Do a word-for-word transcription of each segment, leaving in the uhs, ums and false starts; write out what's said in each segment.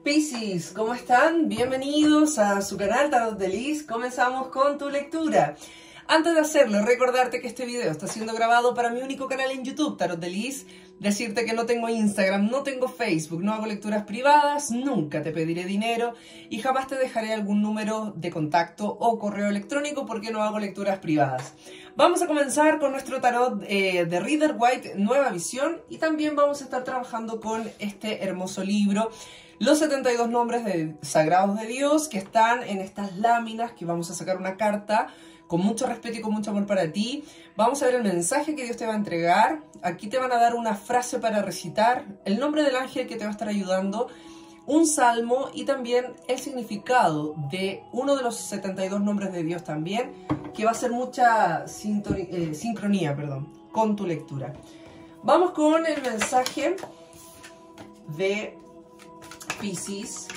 Piscis, ¿cómo están? Bienvenidos a su canal Tarot de Liz. Comenzamos con tu lectura. Antes de hacerlo, recordarte que este video está siendo grabado para mi único canal en YouTube, Tarot de Liz. Decirte que no tengo Instagram, no tengo Facebook, no hago lecturas privadas, nunca te pediré dinero y jamás te dejaré algún número de contacto o correo electrónico porque no hago lecturas privadas. Vamos a comenzar con nuestro tarot eh, de Rider Waite, Nueva Visión, y también vamos a estar trabajando con este hermoso libro, Los setenta y dos nombres de, sagrados de Dios, que están en estas láminas, que vamos a sacar una carta con mucho respeto y con mucho amor para ti. Vamos a ver el mensaje que Dios te va a entregar. Aquí te van a dar una frase para recitar, el nombre del ángel que te va a estar ayudando, un salmo y también el significado de uno de los setenta y dos nombres de Dios también, que va a hacer mucha eh, sincronía, perdón, con tu lectura. Vamos con el mensaje de Piscis.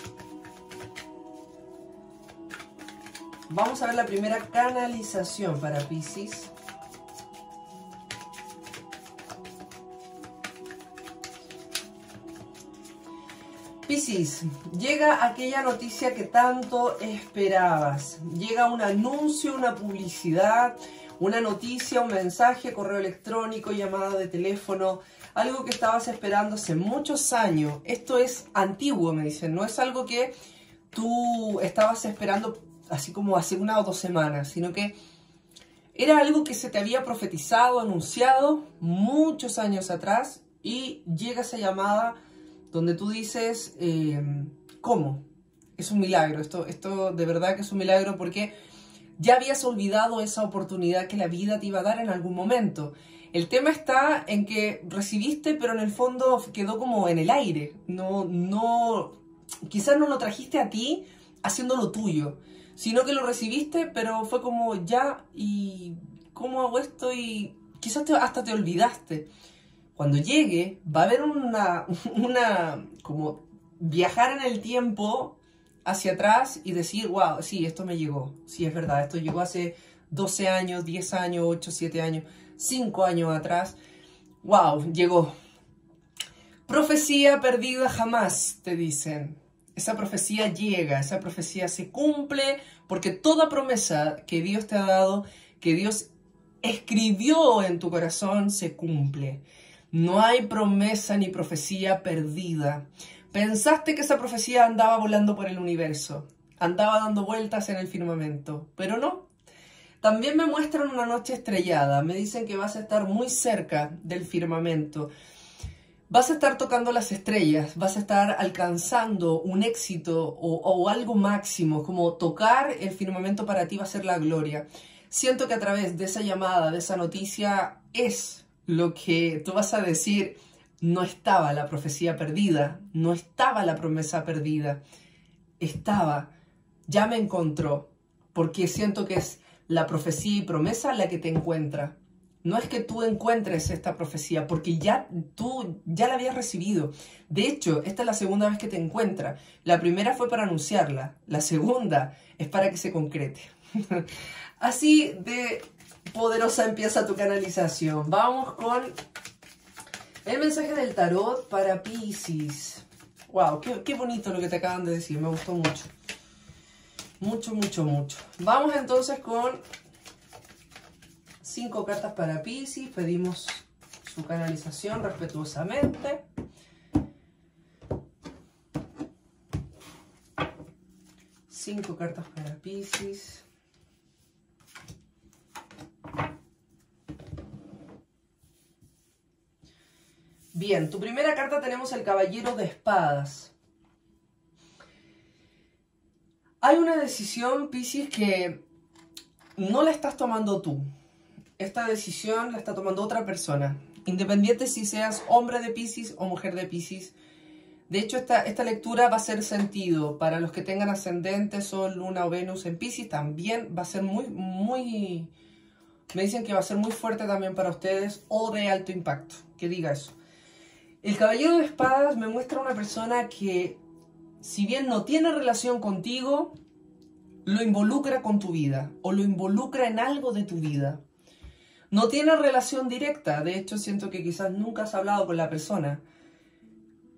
Vamos a ver la primera canalización para Piscis. Piscis, llega aquella noticia que tanto esperabas. Llega un anuncio, una publicidad, una noticia, un mensaje, correo electrónico, llamada de teléfono, algo que estabas esperando hace muchos años. Esto es antiguo, me dicen, no es algo que tú estabas esperando así como hace una o dos semanas, sino que era algo que se te había profetizado, anunciado muchos años atrás, y llega esa llamada donde tú dices, eh, ¿cómo? Es un milagro, esto, esto de verdad que es un milagro, porque ya habías olvidado esa oportunidad que la vida te iba a dar en algún momento. El tema está en que recibiste, pero en el fondo quedó como en el aire. No, no, quizás no lo trajiste a ti haciendo lo tuyo, sino que lo recibiste, pero fue como ya, ¿y cómo hago esto? Y quizás te, hasta te olvidaste. Cuando llegue, va a haber una, una, como viajar en el tiempo hacia atrás y decir, wow, sí, esto me llegó. Sí, es verdad, esto llegó hace doce años, diez años, ocho, siete años, cinco años atrás. Wow, llegó. Profecía perdida jamás, te dicen. Esa profecía llega, esa profecía se cumple, porque toda promesa que Dios te ha dado, que Dios escribió en tu corazón, se cumple. No hay promesa ni profecía perdida. Pensaste que esa profecía andaba volando por el universo, andaba dando vueltas en el firmamento, pero no. También me muestran una noche estrellada, me dicen que vas a estar muy cerca del firmamento. Vas a estar tocando las estrellas, vas a estar alcanzando un éxito o, o algo máximo, como tocar el firmamento para ti va a ser la gloria. Siento que a través de esa llamada, de esa noticia, es lo que tú vas a decir, no estaba la profecía perdida, no estaba la promesa perdida, estaba, ya me encontró, porque siento que es la profecía y promesa la que te encuentra. No es que tú encuentres esta profecía, porque ya tú ya la habías recibido. De hecho, esta es la segunda vez que te encuentra. La primera fue para anunciarla. La segunda es para que se concrete. Así de poderosa empieza tu canalización. Vamos con el mensaje del tarot para Piscis. Wow, qué, qué bonito lo que te acaban de decir. Me gustó mucho. Mucho, mucho, mucho. Vamos entonces con cinco cartas para Piscis. Pedimos su canalización respetuosamente. Cinco cartas para Piscis. Bien, tu primera carta tenemos el Caballero de Espadas. Hay una decisión, Piscis, que no la estás tomando tú. Esta decisión la está tomando otra persona, independiente si seas hombre de Piscis o mujer de Piscis. De hecho, esta, esta lectura va a hacer sentido para los que tengan ascendente, Sol, Luna o Venus en Piscis. También va a ser muy, muy... Me dicen que va a ser muy fuerte también para ustedes, o de alto impacto, que diga eso. El Caballero de Espadas me muestra una persona que, si bien no tiene relación contigo, lo involucra con tu vida, o lo involucra en algo de tu vida. No tiene relación directa, de hecho siento que quizás nunca has hablado con la persona,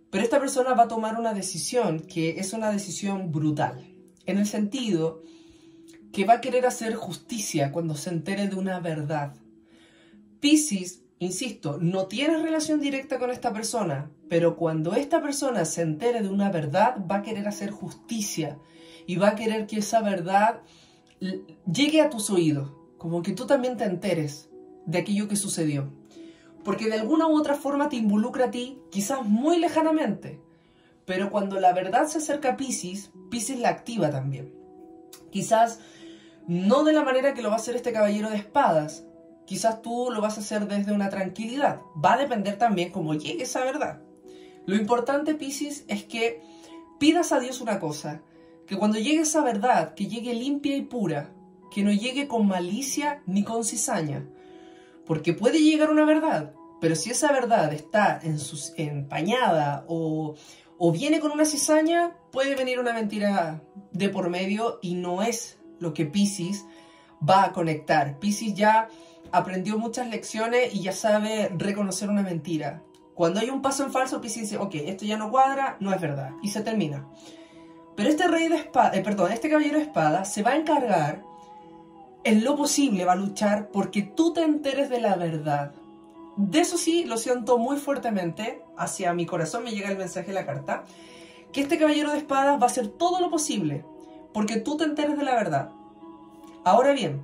Pero esta persona va a tomar una decisión que es una decisión brutal, en el sentido que va a querer hacer justicia cuando se entere de una verdad. Piscis, insisto, no tiene relación directa con esta persona, pero cuando esta persona se entere de una verdad, va a querer hacer justicia y va a querer que esa verdad llegue a tus oídos, como que tú también te enteres de aquello que sucedió. Porque de alguna u otra forma te involucra a ti, quizás muy lejanamente, pero cuando la verdad se acerca a Piscis, Piscis la activa también. Quizás no de la manera que lo va a hacer este caballero de espadas, quizás tú lo vas a hacer desde una tranquilidad. Va a depender también cómo llegue esa verdad. Lo importante, Piscis, es que pidas a Dios una cosa, que cuando llegue esa verdad, que llegue limpia y pura, que no llegue con malicia ni con cizaña. Porque puede llegar una verdad, pero si esa verdad está en sus, empañada o, o viene con una cizaña, puede venir una mentira de por medio y no es lo que Piscis va a conectar. Piscis ya aprendió muchas lecciones y ya sabe reconocer una mentira. Cuando hay un paso en falso, Piscis dice, ok, esto ya no cuadra, no es verdad, y se termina. Pero este rey de espada, eh, perdón, este caballero de espada se va a encargar, en lo posible va a luchar porque tú te enteres de la verdad. De eso sí, lo siento muy fuertemente, hacia mi corazón me llega el mensaje de la carta, que este caballero de espadas va a hacer todo lo posible porque tú te enteres de la verdad. Ahora bien,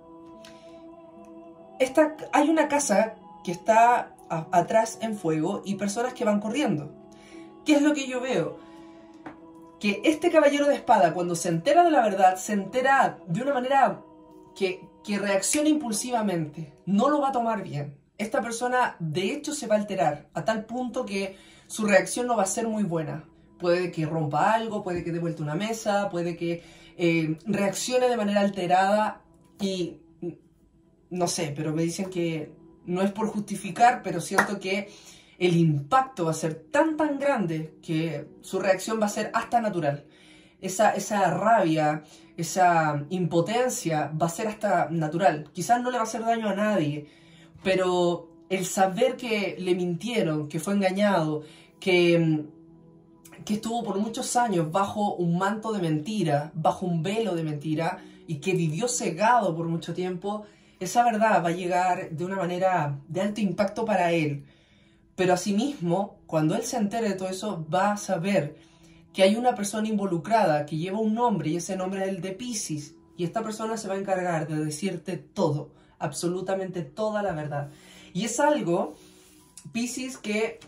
esta, hay una casa que está a, atrás en fuego y personas que van corriendo. ¿Qué es lo que yo veo? Que este caballero de espada, cuando se entera de la verdad, se entera de una manera que, que reacciona impulsivamente. No lo va a tomar bien. Esta persona, de hecho, se va a alterar a tal punto que su reacción no va a ser muy buena. Puede que rompa algo, puede que dé vuelta una mesa, puede que eh, reaccione de manera alterada y no sé, pero me dicen que no es por justificar, pero siento que el impacto va a ser tan tan grande que su reacción va a ser hasta natural. Esa, esa rabia, esa impotencia va a ser hasta natural. Quizás no le va a hacer daño a nadie, pero el saber que le mintieron, que fue engañado, que, que estuvo por muchos años bajo un manto de mentira, bajo un velo de mentira, y que vivió cegado por mucho tiempo, esa verdad va a llegar de una manera de alto impacto para él. Pero asimismo, cuando él se entere de todo eso, va a saber que hay una persona involucrada que lleva un nombre, y ese nombre es el de Piscis. Y esta persona se va a encargar de decirte todo, absolutamente toda la verdad. Y es algo, Piscis, que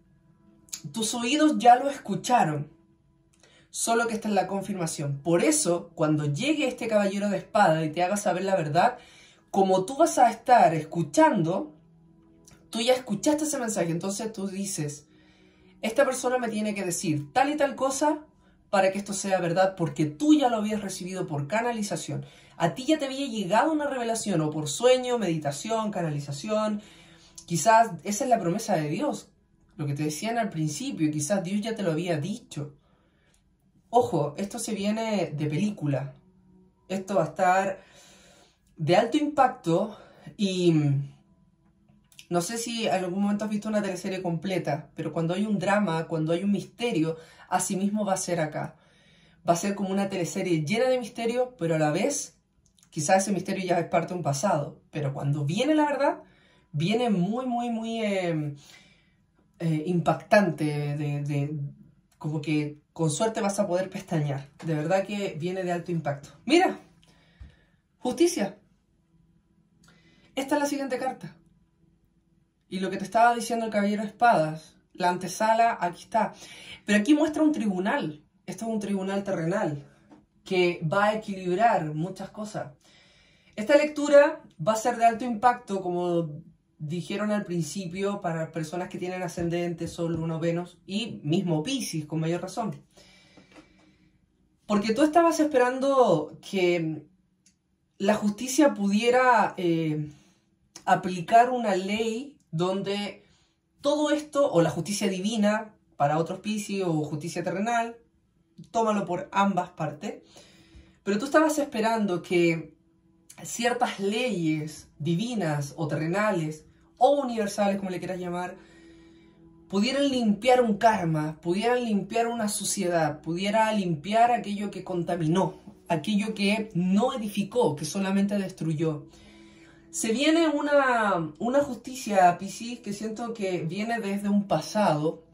tus oídos ya lo escucharon, solo que esta es la confirmación. Por eso, cuando llegue este caballero de espada y te haga saber la verdad, como tú vas a estar escuchando, tú ya escuchaste ese mensaje, entonces tú dices, esta persona me tiene que decir tal y tal cosa para que esto sea verdad, porque tú ya lo habías recibido por canalización. A ti ya te había llegado una revelación, o por sueño, meditación, canalización. Quizás esa es la promesa de Dios, lo que te decían al principio, quizás Dios ya te lo había dicho. Ojo, esto se viene de película. Esto va a estar de alto impacto y no sé si en algún momento has visto una teleserie completa, pero cuando hay un drama, cuando hay un misterio, así mismo va a ser acá. Va a ser como una teleserie llena de misterio, pero a la vez, quizás ese misterio ya es parte de un pasado. Pero cuando viene la verdad, viene muy, muy, muy eh, eh, impactante. De, de, como que con suerte vas a poder pestañear. De verdad que viene de alto impacto. Mira, justicia. Esta es la siguiente carta. Y lo que te estaba diciendo el caballero de espadas, la antesala, aquí está. Pero aquí muestra un tribunal. Esto es un tribunal terrenal que va a equilibrar muchas cosas. Esta lectura va a ser de alto impacto, como dijeron al principio, para personas que tienen ascendente, Sol, Luna, Venus y mismo Piscis, con mayor razón. Porque tú estabas esperando que la justicia pudiera eh, aplicar una ley donde todo esto, o la justicia divina para otros Piscis, o justicia terrenal, tómalo por ambas partes, pero tú estabas esperando que ciertas leyes divinas o terrenales o universales, como le quieras llamar, pudieran limpiar un karma, pudieran limpiar una suciedad, pudiera limpiar aquello que contaminó, aquello que no edificó, que solamente destruyó. Se viene una, una justicia, Piscis, que siento que viene desde un pasado,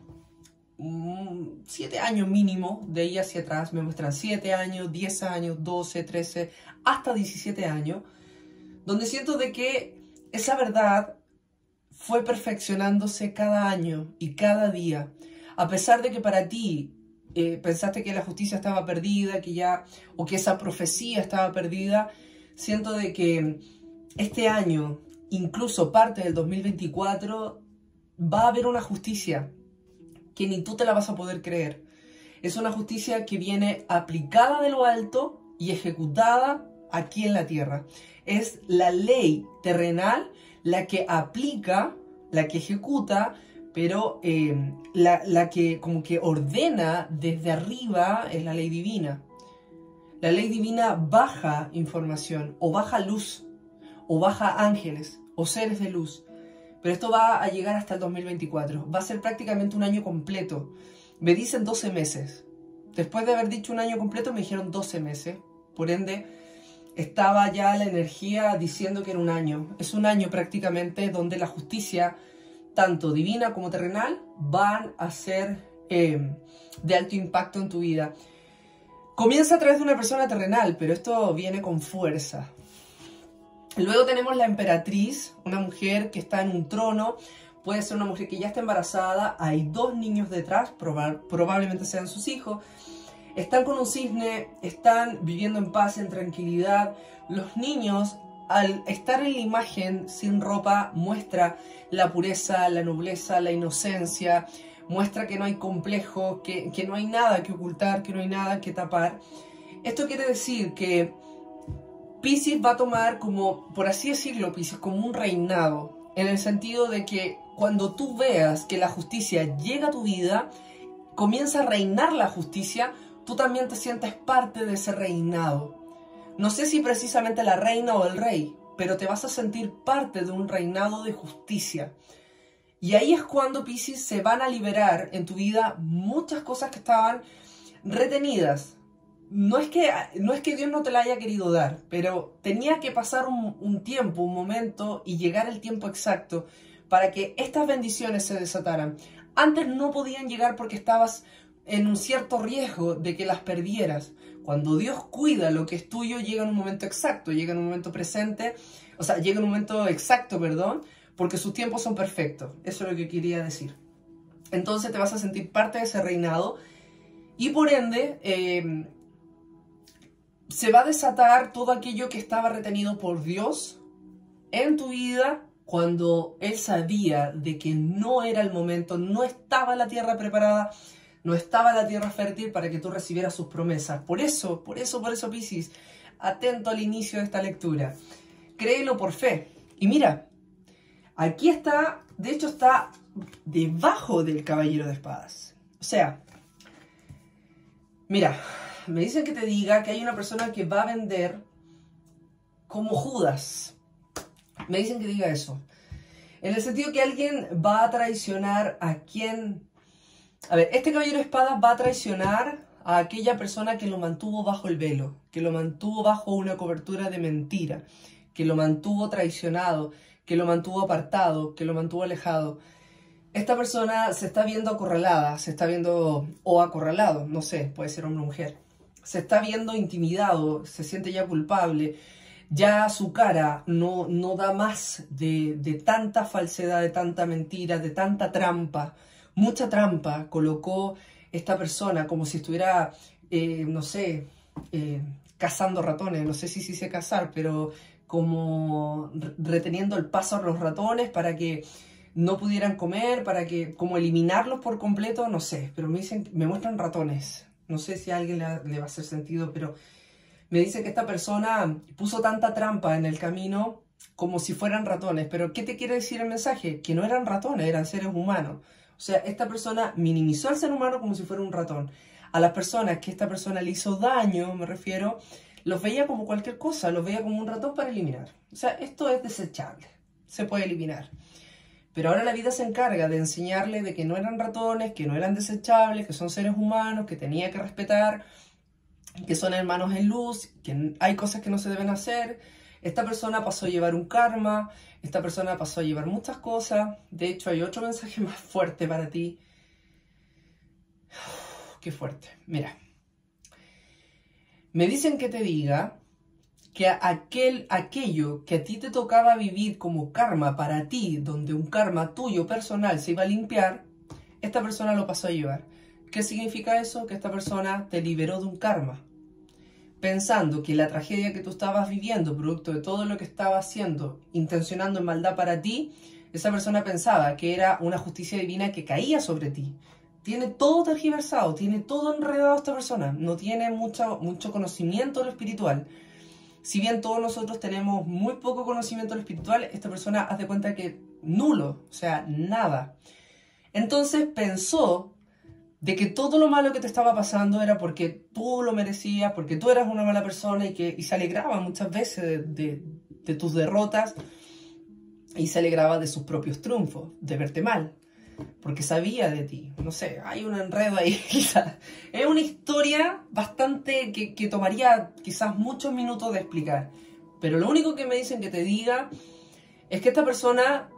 um, siete años mínimo, de ahí hacia atrás, me muestran siete años, diez años, doce, trece, hasta diecisiete años, donde siento de que esa verdad fue perfeccionándose cada año y cada día. A pesar de que para ti eh, pensaste que la justicia estaba perdida, que ya, o que esa profecía estaba perdida, siento de que este año, incluso parte del dos mil veinticuatro, va a haber una justicia que ni tú te la vas a poder creer. Es una justicia que viene aplicada de lo alto y ejecutada aquí en la tierra. Es la ley terrenal la que aplica, la que ejecuta, pero eh, la, la que como que ordena desde arriba es la ley divina. La ley divina baja información, o baja luz, o baja ángeles, o seres de luz. Pero esto va a llegar hasta el dos mil veinticuatro. Va a ser prácticamente un año completo. Me dicen doce meses. Después de haber dicho un año completo me dijeron doce meses. Por ende, estaba ya la energía diciendo que era un año. Es un año prácticamente donde la justicia, tanto divina como terrenal, van a ser eh, de alto impacto en tu vida. Comienza a través de una persona terrenal, pero esto viene con fuerza. Luego tenemos la emperatriz, una mujer que está en un trono. Puede ser una mujer que ya está embarazada. Hay dos niños detrás, proba- probablemente sean sus hijos. Están con un cisne, están viviendo en paz, en tranquilidad. Los niños, al estar en la imagen sin ropa, muestra la pureza, la nobleza, la inocencia. Muestra que no hay complejo, que, que no hay nada que ocultar, que no hay nada que tapar. Esto quiere decir que Piscis va a tomar como, por así decirlo, Piscis, como un reinado. En el sentido de que cuando tú veas que la justicia llega a tu vida, comienza a reinar la justicia, tú también te sientes parte de ese reinado. No sé si precisamente la reina o el rey, pero te vas a sentir parte de un reinado de justicia. Y ahí es cuando, Piscis, se van a liberar en tu vida muchas cosas que estaban retenidas. No es que, no es que Dios no te la haya querido dar, pero tenía que pasar un, un tiempo, un momento y llegar el tiempo exacto para que estas bendiciones se desataran. Antes no podían llegar porque estabas en un cierto riesgo de que las perdieras. Cuando Dios cuida lo que es tuyo, llega en un momento exacto, llega en un momento presente, o sea, llega en un momento exacto, perdón, porque sus tiempos son perfectos. Eso es lo que quería decir. Entonces te vas a sentir parte de ese reinado y por ende eh, se va a desatar todo aquello que estaba retenido por Dios en tu vida cuando Él sabía de que no era el momento, no estaba la tierra preparada, no estaba la tierra fértil para que tú recibieras sus promesas. Por eso, por eso, por eso, Piscis, atento al inicio de esta lectura. Créelo por fe. Y mira, aquí está, de hecho está debajo del caballero de espadas. O sea, mira, me dicen que te diga que hay una persona que va a vender como Judas. Me dicen que diga eso. En el sentido que alguien va a traicionar a quien... A ver, este caballero de espadas va a traicionar a aquella persona que lo mantuvo bajo el velo, que lo mantuvo bajo una cobertura de mentira, que lo mantuvo traicionado, que lo mantuvo apartado, que lo mantuvo alejado. Esta persona se está viendo acorralada, se está viendo, o acorralado, no sé, puede ser hombre o mujer. Se está viendo intimidado, se siente ya culpable, ya su cara no, no da más de, de tanta falsedad, de tanta mentira, de tanta trampa. Mucha trampa colocó esta persona como si estuviera, eh, no sé, eh, cazando ratones, no sé si se dice cazar, pero como reteniendo el paso a los ratones para que no pudieran comer, para que, como eliminarlos por completo, no sé, pero me dicen, me muestran ratones. No sé si a alguien le, le va a hacer sentido, pero me dice que esta persona puso tanta trampa en el camino como si fueran ratones. Pero ¿qué te quiere decir el mensaje? Que no eran ratones, eran seres humanos. O sea, esta persona minimizó al ser humano como si fuera un ratón. A las personas que esta persona le hizo daño, me refiero, los veía como cualquier cosa, los veía como un ratón para eliminar. O sea, esto es desechable, se puede eliminar. Pero ahora la vida se encarga de enseñarle de que no eran ratones, que no eran desechables, que son seres humanos, que tenía que respetar, que son hermanos en luz, que hay cosas que no se deben hacer. Esta persona pasó a llevar un karma, esta persona pasó a llevar muchas cosas. De hecho, hay otro mensaje más fuerte para ti. Uf, qué fuerte. Mira. Me dicen que te diga que aquel, aquello que a ti te tocaba vivir como karma para ti, donde un karma tuyo personal se iba a limpiar, esta persona lo pasó a llevar. ¿Qué significa eso? Que esta persona te liberó de un karma. Pensando que la tragedia que tú estabas viviendo, producto de todo lo que estaba haciendo, intencionando en maldad para ti, esa persona pensaba que era una justicia divina que caía sobre ti. Tiene todo tergiversado, tiene todo enredado esta persona, no tiene mucho, mucho conocimiento de lo espiritual. Si bien todos nosotros tenemos muy poco conocimiento de lo espiritual, esta persona haz de cuenta que nulo, o sea, nada. Entonces pensó de que todo lo malo que te estaba pasando era porque tú lo merecías, porque tú eras una mala persona y que y se alegraba muchas veces de, de, de tus derrotas y se alegraba de sus propios triunfos, de verte mal, porque sabía de ti. No sé, hay un enredo ahí quizás. Es una historia bastante que, que tomaría quizás muchos minutos de explicar, pero lo único que me dicen que te diga es que esta persona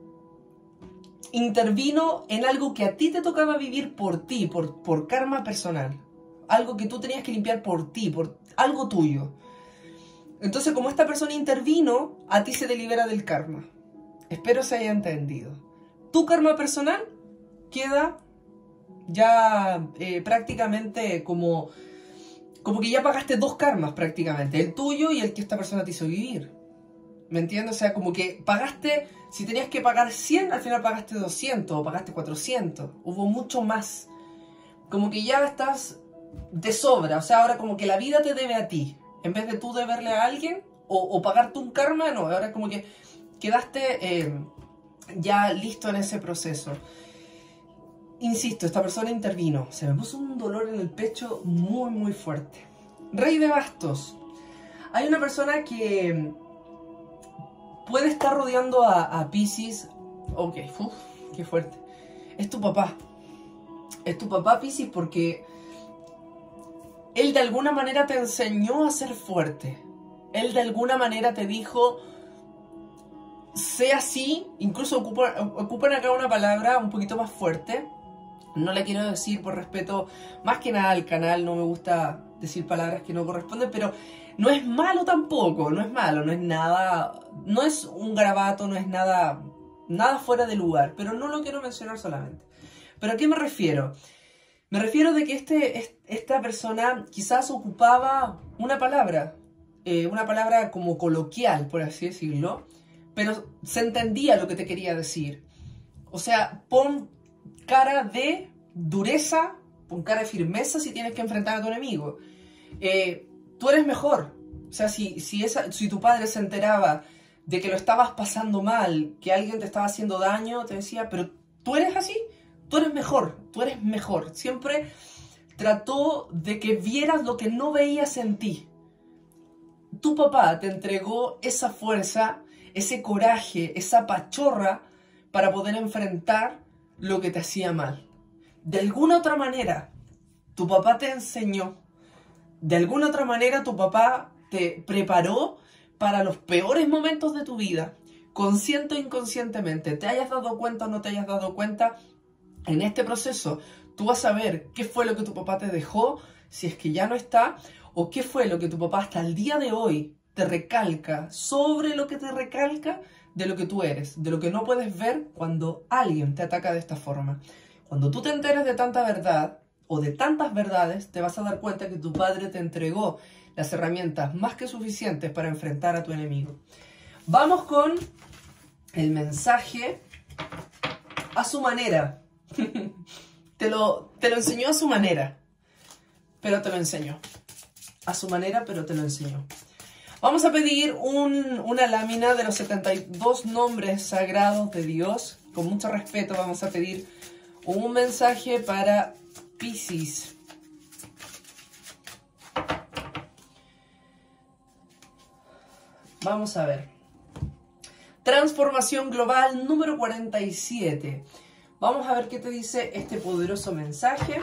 intervino en algo que a ti te tocaba vivir por ti, por, por karma personal. Algo que tú tenías que limpiar por ti, por algo tuyo. Entonces, como esta persona intervino, a ti se te libera del karma. Espero se haya entendido. Tu karma personal queda ya eh, prácticamente como, como que ya pagaste dos karmas prácticamente. El tuyo y el que esta persona te hizo vivir. ¿Me entiendes? O sea, como que pagaste, si tenías que pagar cien, al final pagaste doscientos o pagaste cuatrocientos. Hubo mucho más. Como que ya estás de sobra. O sea, ahora como que la vida te debe a ti. En vez de tú deberle a alguien o, o pagarte un karma, no. Ahora como que quedaste eh, ya listo en ese proceso. Insisto, esta persona intervino. Se me puso un dolor en el pecho muy, muy fuerte. Rey de bastos. Hay una persona que puede estar rodeando a, a Piscis. Ok, uf, qué fuerte. Es tu papá. Es tu papá, Piscis, porque él de alguna manera te enseñó a ser fuerte. Él de alguna manera te dijo, sé así. Incluso ocupan, ocupan acá una palabra un poquito más fuerte. No la quiero decir por respeto más que nada al canal. No me gusta decir palabras que no corresponden, pero no es malo tampoco, no es malo, no es nada, no es un garabato, no es nada, nada fuera de lugar, pero no lo quiero mencionar solamente. ¿Pero a qué me refiero? Me refiero de que este, esta persona quizás ocupaba una palabra, eh, una palabra como coloquial, por así decirlo, pero se entendía lo que te quería decir. O sea, pon cara de dureza, pon cara de firmeza si tienes que enfrentar a tu enemigo. Eh, tú eres mejor. O sea, si, si, esa, si tu padre se enteraba de que lo estabas pasando mal, que alguien te estaba haciendo daño, te decía, pero tú eres así, tú eres mejor, tú eres mejor. Siempre trató de que vieras lo que no veías en ti. Tu papá te entregó esa fuerza, ese coraje, esa pachorra para poder enfrentar lo que te hacía mal. De alguna otra manera, tu papá te enseñó. De alguna otra manera tu papá te preparó para los peores momentos de tu vida, consciente o inconscientemente, te hayas dado cuenta o no te hayas dado cuenta. En este proceso tú vas a ver qué fue lo que tu papá te dejó, si es que ya no está, o qué fue lo que tu papá hasta el día de hoy te recalca sobre lo que te recalca de lo que tú eres, de lo que no puedes ver cuando alguien te ataca de esta forma. Cuando tú te enteres de tanta verdad, o de tantas verdades, te vas a dar cuenta que tu padre te entregó las herramientas más que suficientes para enfrentar a tu enemigo. Vamos con el mensaje a su manera. te, lo, te lo enseñó a su manera, pero te lo enseñó. A su manera, pero te lo enseñó. Vamos a pedir un, una lámina de los setenta y dos nombres sagrados de Dios. Con mucho respeto vamos a pedir un mensaje para Piscis. Vamos a ver. Transformación global número cuarenta y siete. Vamos a ver qué te dice este poderoso mensaje.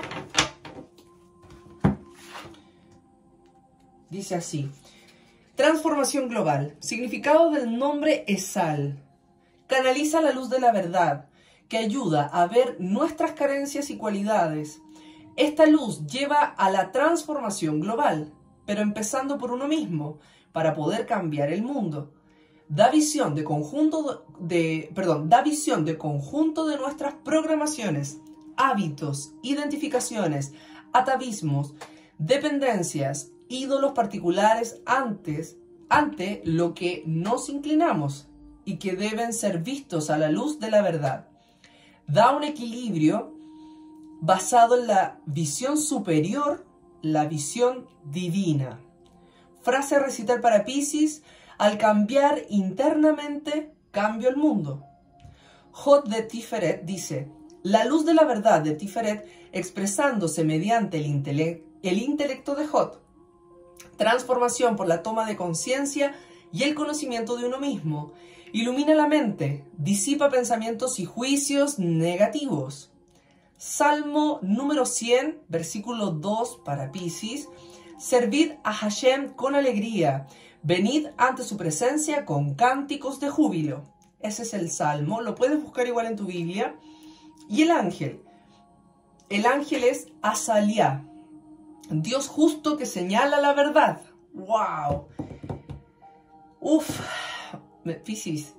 Dice así. Transformación global. Significado del nombre Esal. Canaliza la luz de la verdad, que ayuda a ver nuestras carencias y cualidades. Esta luz lleva a la transformación global, pero empezando por uno mismo, para poder cambiar el mundo. Da visión de conjunto de, perdón, da visión de conjunto de nuestras programaciones, hábitos, identificaciones, atavismos, dependencias, ídolos particulares antes, ante lo que nos inclinamos y que deben ser vistos a la luz de la verdad. Da un equilibrio basado en la visión superior, la visión divina. Frase a recitar para Piscis: al cambiar internamente, cambio el mundo. Jod de Tiferet dice: la luz de la verdad de Tiferet expresándose mediante el, intele el intelecto de Jod. Transformación por la toma de conciencia y el conocimiento de uno mismo. Ilumina la mente, disipa pensamientos y juicios negativos. Salmo número cien, versículo dos para Piscis. Servid a Hashem con alegría. Venid ante su presencia con cánticos de júbilo. Ese es el Salmo. Lo puedes buscar igual en tu Biblia. Y el ángel. El ángel es Azaliah. Dios justo que señala la verdad. ¡Wow! Uf. Piscis.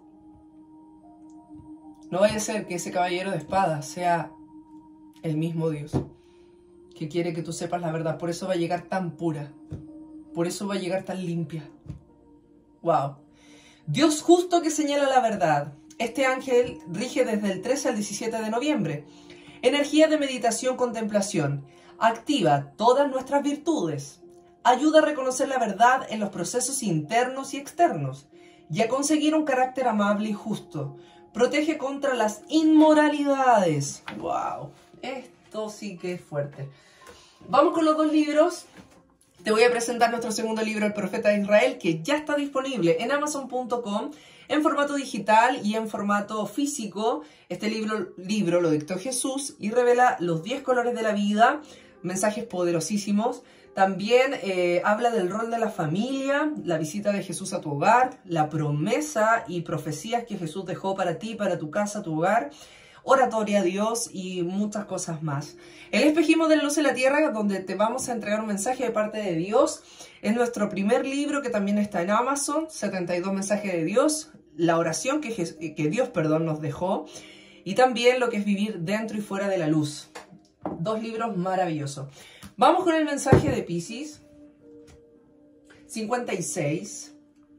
No vaya a ser que ese caballero de espadas sea el mismo Dios que quiere que tú sepas la verdad. Por eso va a llegar tan pura. Por eso va a llegar tan limpia. ¡Wow! Dios justo que señala la verdad. Este ángel rige desde el trece al diecisiete de noviembre. Energía de meditación, contemplación. Activa todas nuestras virtudes. Ayuda a reconocer la verdad en los procesos internos y externos. Y a conseguir un carácter amable y justo. Protege contra las inmoralidades. ¡Wow! Esto sí que es fuerte. Vamos con los dos libros. Te voy a presentar nuestro segundo libro, El Profeta de Israel, que ya está disponible en amazon punto com, en formato digital y en formato físico. Este libro, libro lo dictó Jesús y revela los diez colores de la vida, mensajes poderosísimos. También eh, habla del rol de la familia, la visita de Jesús a tu hogar, la promesa y profecías que Jesús dejó para ti, para tu casa, tu hogar, oratoria a Dios y muchas cosas más. El espejismo de la luz en la tierra, donde te vamos a entregar un mensaje de parte de Dios, es nuestro primer libro que también está en Amazon, setenta y dos mensajes de Dios, la oración que, que Dios perdón, nos dejó, y también lo que es vivir dentro y fuera de la luz. Dos libros maravillosos. Vamos con el mensaje de Piscis. cincuenta y seis.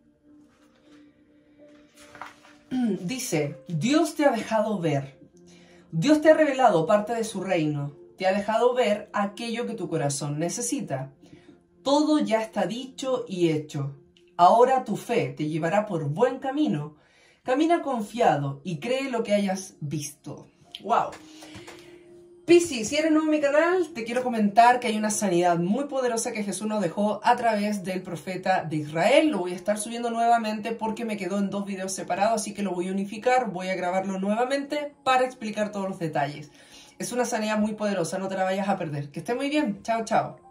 Dice: Dios te ha dejado ver. Dios te ha revelado parte de su reino. Te ha dejado ver aquello que tu corazón necesita. Todo ya está dicho y hecho. Ahora tu fe te llevará por buen camino. Camina confiado y cree lo que hayas visto. ¡Wow! Piscis, si eres nuevo en mi canal, te quiero comentar que hay una sanidad muy poderosa que Jesús nos dejó a través del profeta de Israel. Lo voy a estar subiendo nuevamente porque me quedó en dos videos separados, así que lo voy a unificar, voy a grabarlo nuevamente para explicar todos los detalles. Es una sanidad muy poderosa, no te la vayas a perder. Que esté muy bien. Chao, chao.